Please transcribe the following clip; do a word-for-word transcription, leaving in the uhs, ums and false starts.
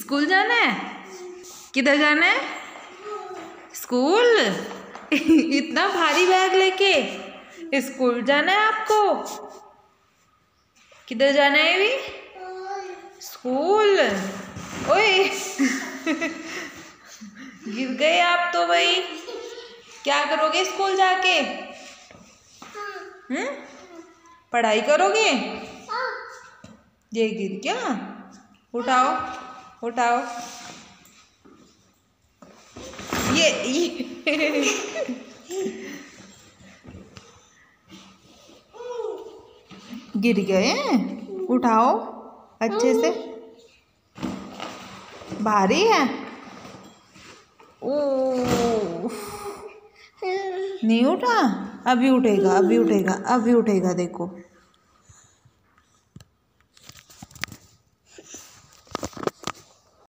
School जाना है? किधर जाना है? स्कूल? इतना भारी बैग लेके स्कूल जाना है आपको? किधर जाना है अभी? स्कूल। ओए गिर गए आप तो भाई। क्या करोगे स्कूल जाके? हम्म पढ़ाई करोगे? ये गिर क्या? उठाओ उठाओ। ये, ये। गिर गए? उठाओ अच्छे से। भारी है? ओह नहीं उठा? अभी उठेगा अभी उठेगा अभी उठेगा देखो।